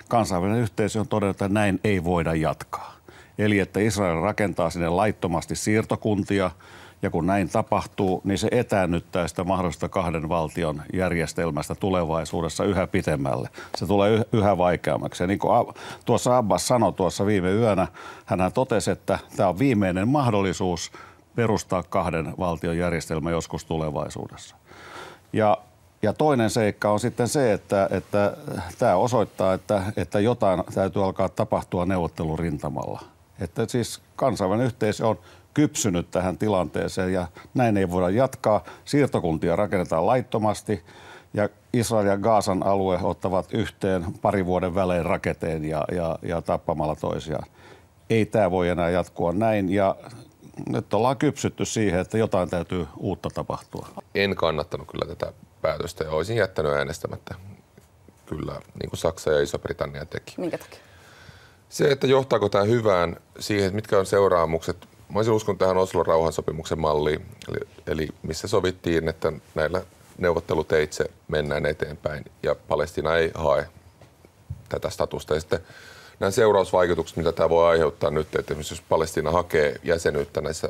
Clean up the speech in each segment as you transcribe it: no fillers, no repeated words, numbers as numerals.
kansainvälinen yhteisö on todennut, että näin ei voida jatkaa. Eli että Israel rakentaa sinne laittomasti siirtokuntia, ja kun näin tapahtuu, niin se etäännyttää sitä mahdollista kahden valtion järjestelmästä tulevaisuudessa yhä pitemmälle. Se tulee yhä vaikeammaksi. Ja niin kuin tuossa Abbas sanoi tuossa viime yönä, hän totesi, että tämä on viimeinen mahdollisuus perustaa kahden valtion järjestelmä joskus tulevaisuudessa. Ja toinen seikka on sitten se, että tämä osoittaa, että jotain täytyy alkaa tapahtua neuvottelurintamalla. Että siis kansainvälinen yhteisö on kypsynyt tähän tilanteeseen ja näin ei voida jatkaa. Siirtokuntia rakennetaan laittomasti ja Israel ja Gazan alue ottavat yhteen parin vuoden välein raketeen ja tappamalla toisiaan. Ei tämä voi enää jatkua näin ja nyt ollaan kypsytty siihen, että jotain täytyy uutta tapahtua. En kannattanut kyllä tätä päätöstä ja olisin jättänyt äänestämättä kyllä, niin kuin Saksa ja Iso-Britannia teki. Minkä takia? Se, että johtaako tämä hyvään siihen, että mitkä on seuraamukset. Mä olisin uskonut tähän Oslon rauhansopimuksen malliin, eli missä sovittiin, että näillä neuvotteluteitse mennään eteenpäin ja Palestiina ei hae tätä statusta. Ja sitten nämä seurausvaikutukset, mitä tämä voi aiheuttaa nyt, että esimerkiksi jos Palestiina hakee jäsenyyttä näissä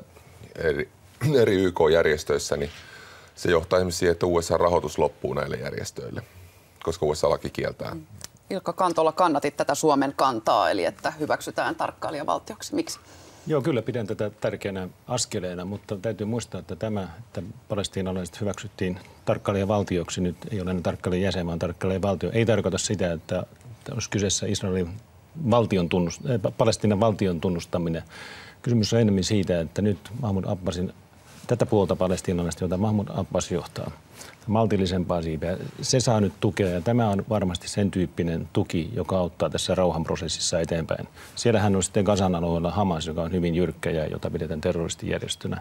eri YK-järjestöissä, niin se johtaa esimerkiksi siihen, että USA-rahoitus loppuu näille järjestöille, koska USA-laki kieltää. Ilkka Kantola, kannatit tätä Suomen kantaa, eli että hyväksytään tarkkailijavaltioksi. Miksi? Joo, kyllä pidän tätä tärkeänä askeleena, mutta täytyy muistaa, että että palestiinalaiset hyväksyttiin tarkkailijavaltioksi, nyt ei ole enää tarkkailijajäsen, vaan tarkkailijavaltio, ei tarkoita sitä, että olisi kyseessä Palestiinan valtion tunnustaminen. Kysymys on enemmän siitä, että nyt Mahmoud Abbasin tätä puolta palestiinalaista, jota Mahmoud Abbas johtaa, maltillisempaa siipeä, se saa nyt tukea ja tämä on varmasti sen tyyppinen tuki, joka auttaa tässä rauhanprosessissa eteenpäin. Siellähän on sitten Gazan alueella Hamas, joka on hyvin jyrkkä ja jota pidetään terroristijärjestönä.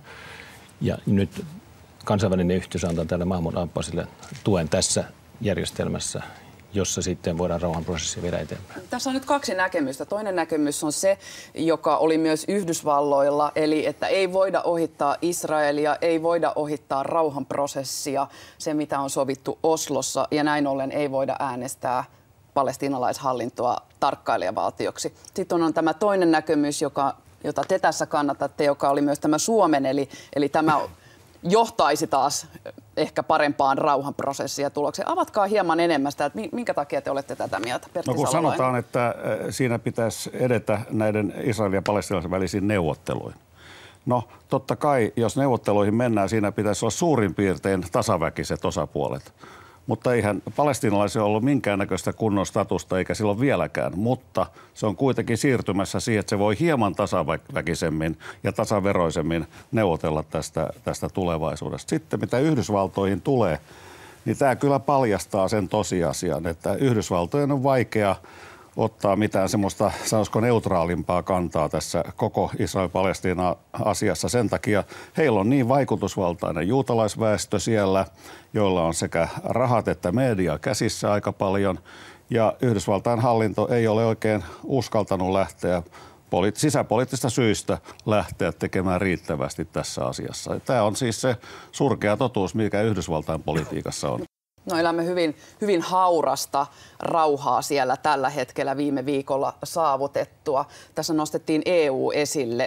Ja nyt kansainvälinen yhteisö antaa tälle Mahmoud Abbasille tuen tässä järjestelmässä, jossa sitten voidaan rauhanprosessia viedä eteenpäin. Tässä on nyt kaksi näkemystä. Toinen näkemys on se, joka oli myös Yhdysvalloilla, eli että ei voida ohittaa Israelia, ei voida ohittaa rauhanprosessia, se mitä on sovittu Oslossa, ja näin ollen ei voida äänestää palestiinalaishallintoa tarkkailijavaltioksi. Sitten on tämä toinen näkemys, jota te tässä kannatatte, joka oli myös tämä Suomen, eli tämä johtaisi taas ehkä parempaan rauhanprosessiin ja tulokseen. Avatkaa hieman enemmän sitä, että minkä takia te olette tätä mieltä, Pertti No kun Salolainen? sanotaan, että siinä pitäisi edetä näiden Israelin ja palestiinalaisen välisiin neuvotteluihin. No totta kai, jos neuvotteluihin mennään, siinä pitäisi olla suurin piirtein tasaväkiset osapuolet. Mutta eihän palestiinalaisilla ollut minkäännäköistä kunnon statusta, eikä silloin vieläkään. Mutta se on kuitenkin siirtymässä siihen, että se voi hieman tasaväkisemmin ja tasaveroisemmin neuvotella tästä tulevaisuudesta. Sitten mitä Yhdysvaltoihin tulee, niin tämä kyllä paljastaa sen tosiasian, että Yhdysvaltojen on vaikea ottaa mitään semmoista, sanoisiko neutraalimpaa kantaa tässä koko Israel-Palestiina-asiassa. Sen takia heillä on niin vaikutusvaltainen juutalaisväestö siellä, joilla on sekä rahat että media käsissä aika paljon. Ja Yhdysvaltain hallinto ei ole oikein uskaltanut lähteä sisäpoliittisista syistä lähteä tekemään riittävästi tässä asiassa. Tämä on siis se surkea totuus, mikä Yhdysvaltain politiikassa on. No elämme hyvin haurasta rauhaa siellä tällä hetkellä viime viikolla saavutettua. Tässä nostettiin EU esille.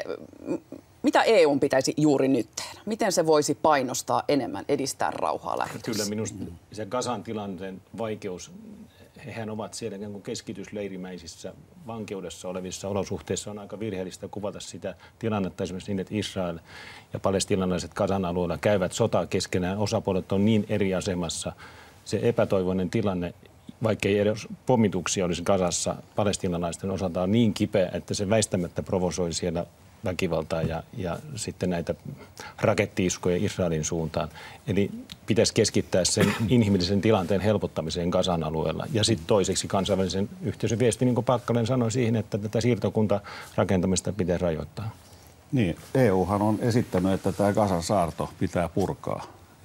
Mitä EUn pitäisi juuri nyt tehdä? Miten se voisi painostaa enemmän, edistää rauhaa lähiössä? Kyllä minusta se Gazan tilanteen vaikeus, hehän ovat siellä niin kuin keskitysleirimäisissä vankeudessa olevissa olosuhteissa. On aika virheellistä kuvata sitä tilannetta esimerkiksi niin, että Israel ja palestiinalaiset Gazan alueella käyvät sotaa keskenään. Osapuolet on niin eri asemassa. Se epätoivoinen tilanne, vaikkei edes pommituksia olisi Gazassa palestiinalaisten osalta, on niin kipeä, että se väistämättä provosoi siellä väkivaltaa ja sitten näitä rakettiiskoja Israelin suuntaan. Eli pitäisi keskittää sen inhimillisen tilanteen helpottamiseen Gazan alueella. Ja sitten toiseksi kansainvälisen yhteisön viesti, niin kuin Paakkanen sanoi siihen, että tätä siirtokuntarakentamista pitäisi rajoittaa. Niin, EUhan on esittänyt, että tämä Gazan saarto pitää purkaa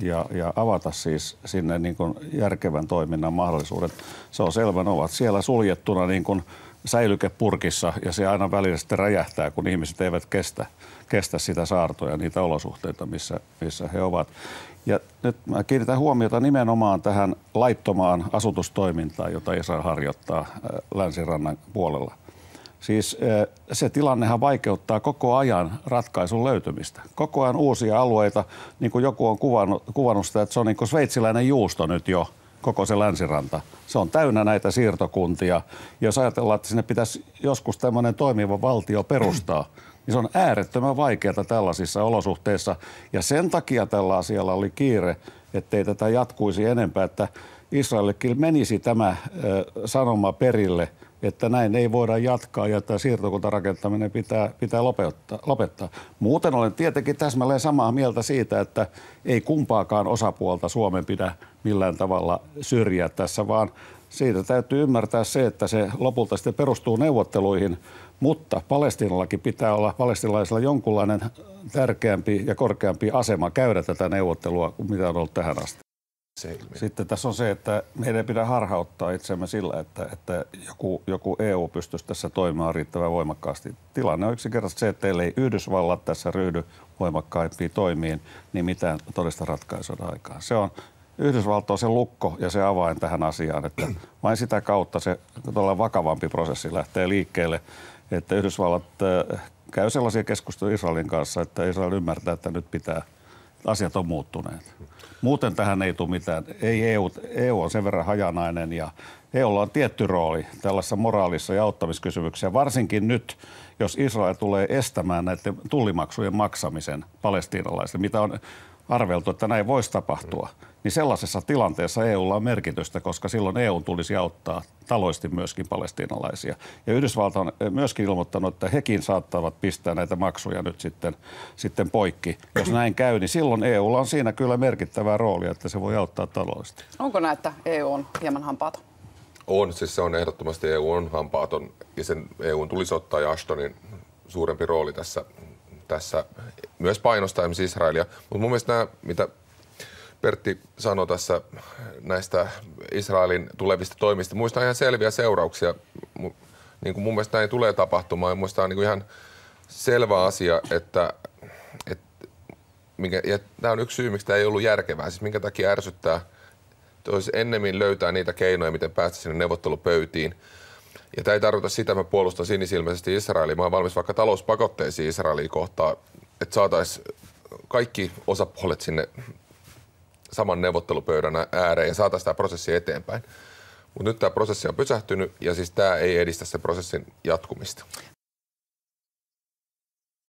ja avata siis sinne niin kuin järkevän toiminnan mahdollisuudet. Se on selvä, ne ovat siellä suljettuna niin kuin säilykepurkissa ja se aina välillä sitten räjähtää, kun ihmiset eivät kestä sitä saartoa ja niitä olosuhteita, missä he ovat. Ja nyt mä kiinnitän huomiota nimenomaan tähän laittomaan asutustoimintaan, jota Israel harjoittaa länsirannan puolella. Siis se tilannehan vaikeuttaa koko ajan ratkaisun löytymistä. Koko ajan uusia alueita, niin kuin joku on kuvannut sitä, että se on niin kuin sveitsiläinen juusto nyt jo, koko se länsiranta. Se on täynnä näitä siirtokuntia. Jos ajatellaan, että sinne pitäisi joskus tämmöinen toimiva valtio perustaa, niin se on äärettömän vaikeaa tällaisissa olosuhteissa. Ja sen takia tällä asialla oli kiire, ettei tätä jatkuisi enempää, että Israelillekin menisi tämä sanoma perille, että näin ei voida jatkaa ja tämä siirtokuntarakentaminen pitää lopettaa. Muuten olen tietenkin täsmälleen samaa mieltä siitä, että ei kumpaakaan osapuolta Suomen pidä millään tavalla syrjiä tässä, vaan siitä täytyy ymmärtää se, että se lopulta sitten perustuu neuvotteluihin, mutta Palestiinallakin pitää olla palestiinalaisilla jonkunlainen tärkeämpi ja korkeampi asema käydä tätä neuvottelua kuin mitä on ollut tähän asti. Sitten tässä on se, että meidän ei pidä harhauttaa itseämme sillä, että joku EU pystyisi tässä toimimaan riittävän voimakkaasti. Tilanne on yksinkertaisesti se, että ellei Yhdysvallat tässä ryhdy voimakkaimpiin toimiin, niin mitään todellista ratkaisua aikaan. Se on Yhdysvalto on se lukko ja se avain tähän asiaan, että vain sitä kautta se todella vakavampi prosessi lähtee liikkeelle, että Yhdysvallat käy sellaisia keskusteluja Israelin kanssa, että Israel ymmärtää, että nyt asiat on muuttuneet. Muuten tähän ei tule mitään. EU on sen verran hajanainen ja EUlla on tietty rooli tällaisessa moraalissa ja auttamiskysymyksissä. Varsinkin nyt, jos Israel tulee estämään näiden tullimaksujen maksamisen palestiinalaisille, mitä on arveltu, että näin voisi tapahtua, niin sellaisessa tilanteessa EUlla on merkitystä, koska silloin EU tulisi auttaa taloudellisesti myöskin palestiinalaisia. Ja Yhdysvalta on myöskin ilmoittanut, että hekin saattavat pistää näitä maksuja nyt sitten poikki. Jos näin käy, niin silloin EUlla on siinä kyllä merkittävää roolia, että se voi auttaa taloudellisesti. Onko näin, että EU on hieman hampaaton? On, siis se on ehdottomasti EU on hampaaton ja sen EUn tulisi ottaa ja Ashtonin suurempi rooli tässä myös painostaa esimerkiksi Israelia. Mutta mun mielestä nämä, mitä Pertti sanoi tässä näistä Israelin tulevista toimista, muistaa ihan selviä seurauksia. Niin kuin mun mielestä näin tulee tapahtumaan. Muistaa niin kuin ihan selvä asia, että ja tämä on yksi syy, miksi tämä ei ollut järkevää. Siis minkä takia ärsyttää, että olisi ennemmin löytää niitä keinoja, miten päästä sinne neuvottelupöytiin. Ja tämä ei tarkoita sitä, että mä puolustan sinisilmäisesti Israelia. Mä oon valmis vaikka talouspakotteisiin Israeliin kohtaan, että saataisiin kaikki osapuolet sinne saman neuvottelupöydän ääreen ja saataisiin tämä prosessi eteenpäin. Mutta nyt tämä prosessi on pysähtynyt ja siis tämä ei edistä sen prosessin jatkumista.